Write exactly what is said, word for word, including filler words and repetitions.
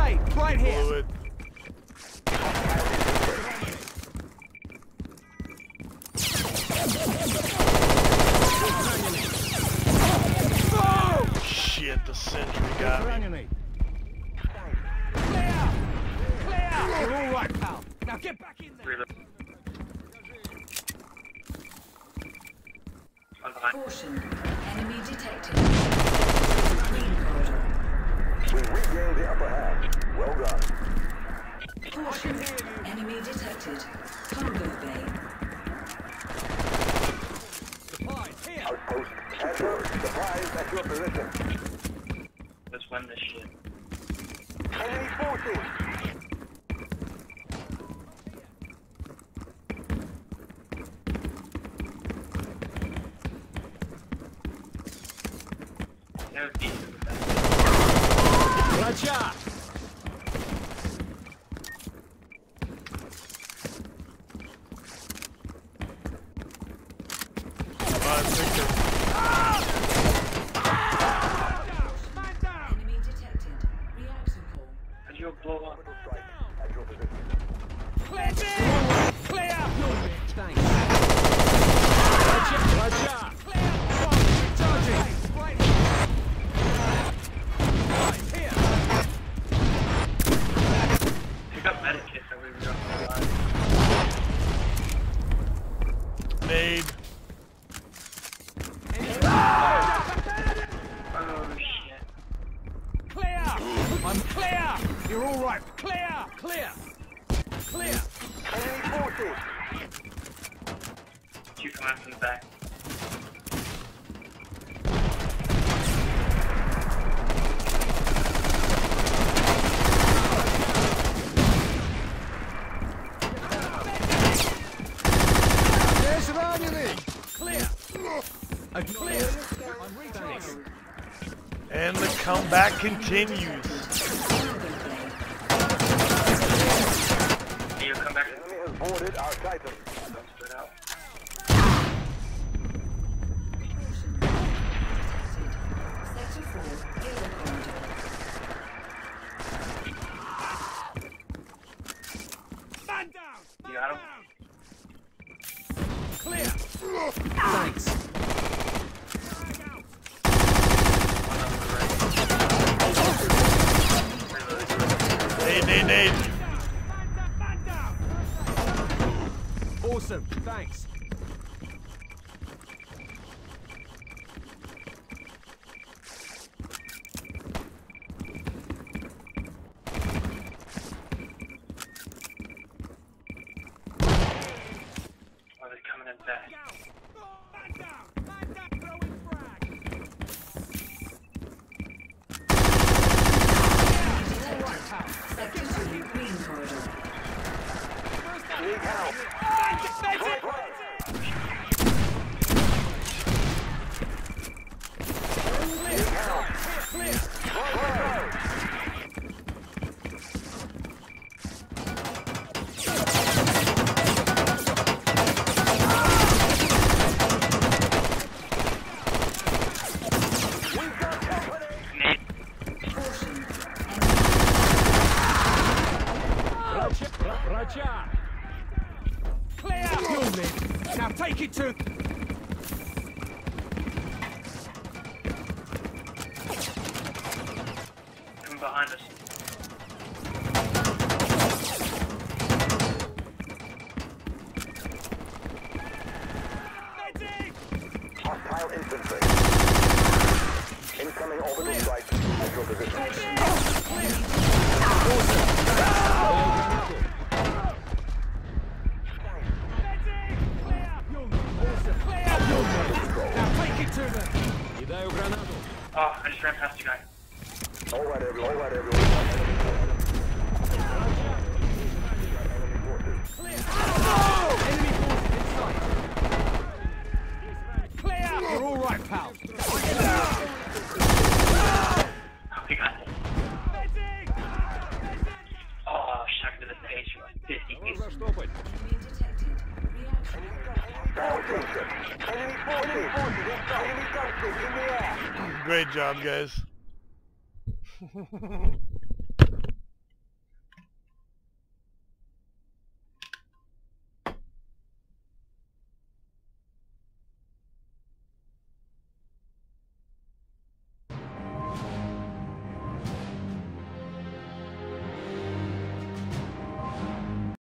grenade right here. Blew it. Oh, shit, the sentry got me. Clear! Clear! You're all right, pal. Now get back in there. Caution. Enemy detected. Green corridor. We regained the upper hand. Well done. Caution. Enemy detected. Cargo bay. Supplies here. Outpost assured. Supplies at your position. Let's win this shit. Enemy forces. They're decent with that. Raja! Uh, Victor. Man down! Enemy detected. Reaction core. Could you blow up? Strike at your position. Clear! Clear! Thanks. Raja! Raja! Clear! One! Charging! Right here! Pick up medikits that we were going to Nade. Oh shit. Clear! I'm clear! You're all right. Clear! Clear! Clear! Enemy forces. You come out from the back. There's раненый! Clear! Uh, clear! I'm rethinking. And the comeback continues. Hey, you come back. Enemy has boarded our Titan. Don't split out. Sector four. Yellow corridor. Man down! You got him? Clear! Thanks. One on the right. Nade, nade, nade. Man down! Awesome, thanks. Oh, they're coming in back. Man down! Man down! Throwing frag! All right, pal. Sector two. Green corridor. Need help. Medic! Need help. Clear! Fire. We've got company. Nate. Caution. Raja! Raja! Clear! You'll live. Now take it to... Coming behind us. Medic! Hostile infantry. Incoming orbital strike at your position. Now take it to them! Кидаю гранату! Oh, I just ran past you guy. All right, everyone. All right, everyone. Enemy forces. Enemy forces in sight! Clear! You're all right, pal! Oh, we got it. Medic! Oh, shot to the face. fifty pieces. Заштопать! Enemy detected. Reaction. Attention. Enemy forces. Enemy gunship in the air. Great job, guys.